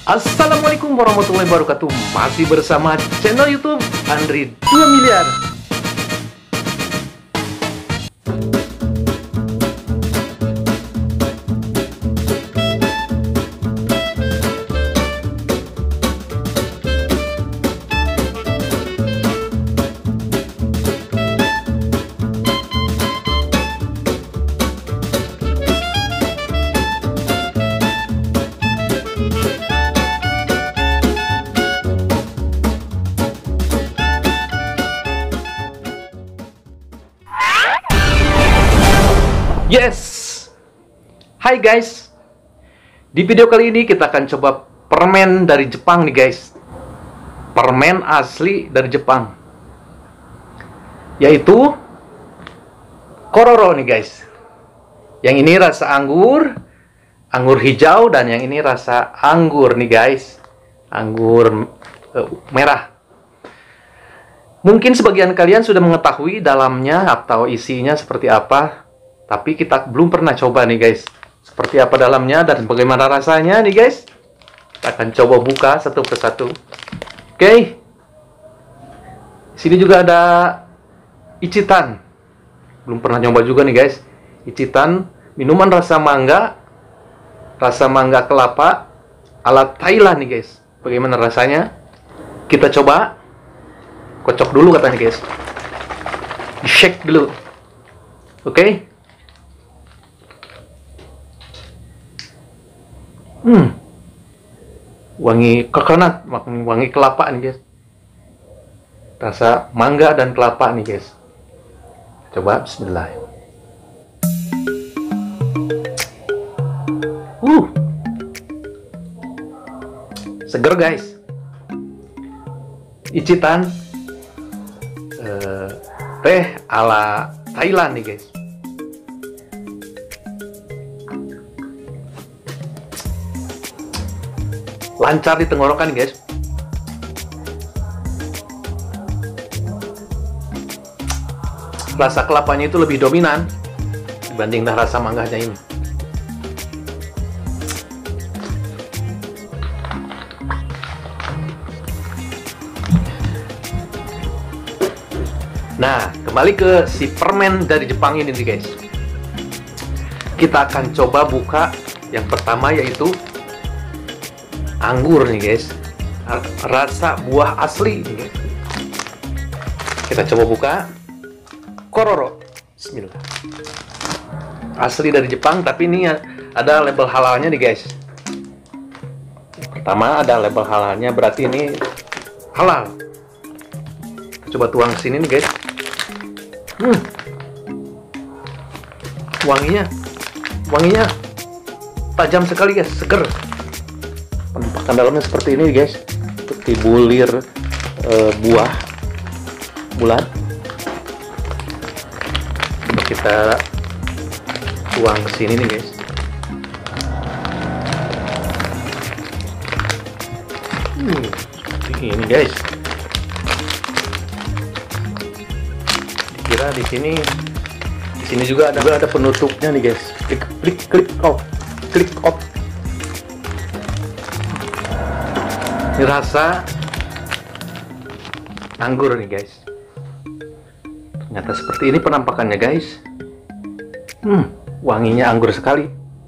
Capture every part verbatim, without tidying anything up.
Assalamualaikum warahmatullahi wabarakatuh. Masih bersama channel YouTube Andri dua miliar. Yes, hai guys. Di video kali ini kita akan coba permen dari Jepang nih guys. Permen asli dari Jepang, yaitu Kororo nih guys. Yang ini rasa anggur, anggur hijau, dan yang ini rasa anggur nih guys, anggur uh, merah. Mungkin sebagian kalian sudah mengetahui dalamnya atau isinya seperti apa, tapi kita belum pernah coba nih guys, seperti apa dalamnya dan bagaimana rasanya nih guys. Kita akan coba buka satu persatu. Oke, okay. Sini juga ada Ichitan. Belum pernah nyoba juga nih guys. Ichitan, minuman rasa mangga, rasa mangga kelapa ala Thailand nih guys. Bagaimana rasanya? Kita coba. Kocok dulu katanya guys. Di shake dulu. Oke. Okay. Hmm, wangi coconut, wangi kelapa nih guys. Rasa mangga dan kelapa nih guys. Coba, bismillah. Uh, seger guys. Ichitan, uh, teh ala Thailand nih guys. Lancar di tenggorokan guys. Rasa kelapanya itu lebih dominan dibanding rasa mangganya ini. Nah, kembali ke si permen dari Jepang ini nih guys. Kita akan coba buka yang pertama, yaitu anggur nih guys, rasa buah asli nih guys. Kita coba buka. Kororo, bismillah. Asli dari Jepang, tapi ini ada label halalnya nih guys. Yang pertama ada label halalnya, berarti ini halal. Kita coba tuang ke sini nih guys. Hmm, wanginya, wanginya tajam sekali guys, seger. Penampakan dalamnya seperti ini guys, seperti bulir e, buah bulat. Coba kita tuang ke sini nih guys. Hmm, seperti ini guys. Dikira di sini, di sini juga ada ada penutupnya nih guys. Klik klik klik off, klik off. Ini rasa anggur nih guys. Ternyata seperti ini penampakannya guys. Hmm, wanginya anggur sekali.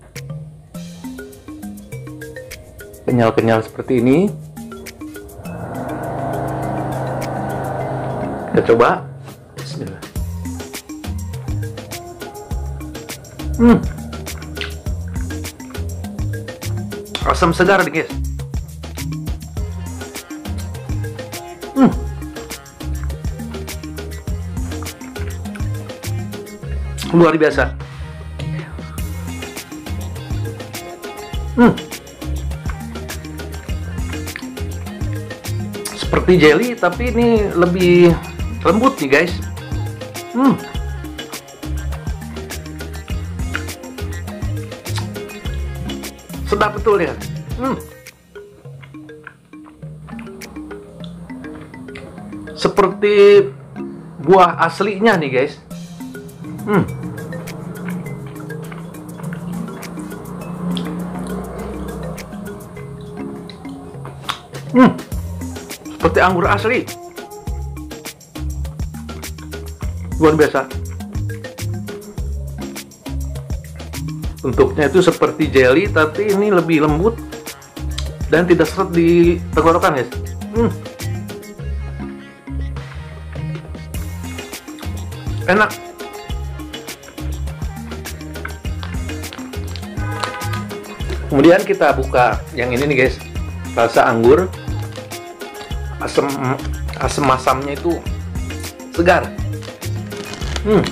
Kenyal-kenyal seperti ini. Kita coba. Bismillah. Hmm, asam segar nih guys. Hmm. Luar biasa. Hmm. Seperti jelly, tapi ini lebih lembut nih guys. Hmm. Sedap betul ya. Hmm. Seperti buah aslinya nih guys. Hmm. Hmm, seperti anggur asli. Luar biasa. Bentuknya itu seperti jelly, tapi ini lebih lembut dan tidak seret di tenggorokan, guys. Hmm. Enak. Kemudian kita buka yang ini nih, guys. Rasa anggur, asam asam masamnya itu segar. Hmm.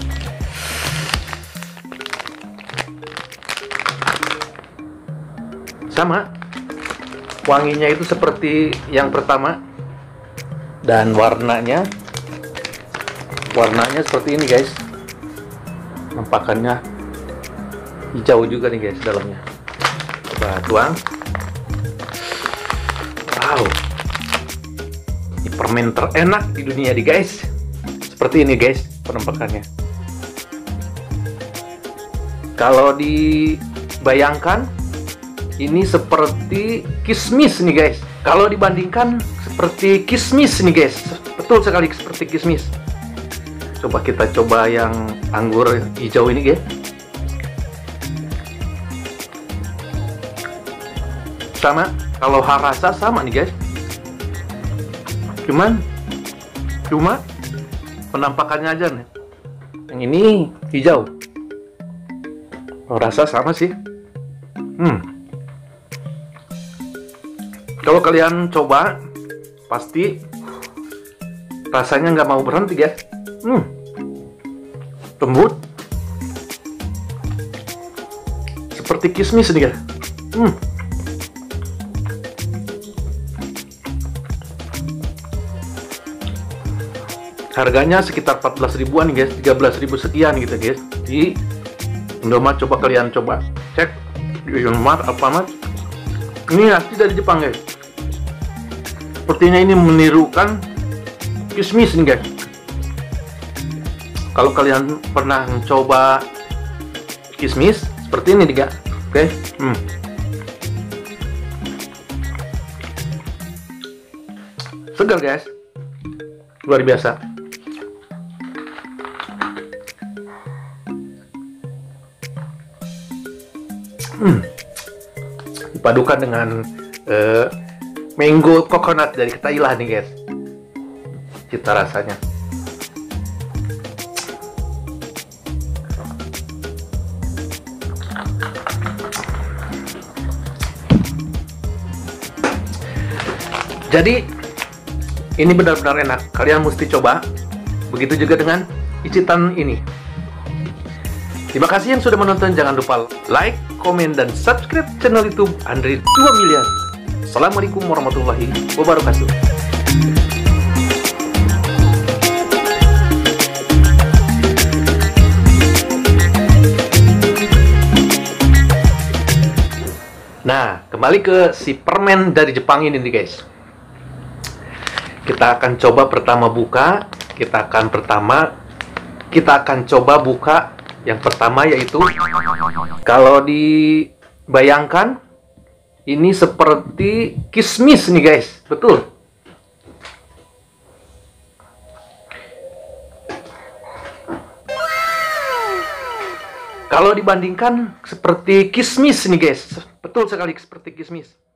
Sama, wanginya itu seperti yang pertama, dan warnanya warnanya seperti ini, guys. Nampakannya hijau juga nih, guys, dalamnya. Coba tuang. Wow, ini permen terenak di dunia nih, guys. Seperti ini, guys, penampakannya. Kalau dibayangkan, ini seperti kismis nih, guys. Kalau dibandingkan seperti kismis nih, guys. Betul sekali seperti kismis. Coba kita coba yang anggur hijau ini, guys. Sama, kalau rasa sama nih, guys. Cuman cuma penampakannya aja nih. Yang ini hijau. Kalau rasa sama sih. Hmm. Kalau kalian coba, pasti rasanya nggak mau berhenti, guys. Hmm, lembut, seperti kismis nih, guys. Hmm, harganya sekitar empat belas ribuan, guys, tiga belas ribu sekian gitu, guys. Di Indomaret, coba kalian coba cek di Indomaret, Alfamart. Ini asli dari Jepang, guys. Sepertinya ini menirukan kismis nih, guys. Kalau kalian pernah mencoba kismis seperti ini, guys. Oke, hmm. Segar, guys. Luar biasa. Hmm. Dipadukan dengan uh, mango coconut dari Thailand nih, guys. Cita rasanya. Jadi ini benar-benar enak. Kalian mesti coba. Begitu juga dengan icitan ini. Terima kasih yang sudah menonton. Jangan lupa like, komen, dan subscribe channel YouTube Andre dua miliar. Assalamualaikum warahmatullahi wabarakatuh. Nah, kembali ke si permen dari Jepang ini nih, guys. Kita akan coba pertama buka. Kita akan pertama Kita akan coba buka yang pertama, yaitu kalau dibayangkan ini seperti kismis nih, guys. Betul. Kalau dibandingkan seperti kismis nih, guys. Betul sekali seperti kismis.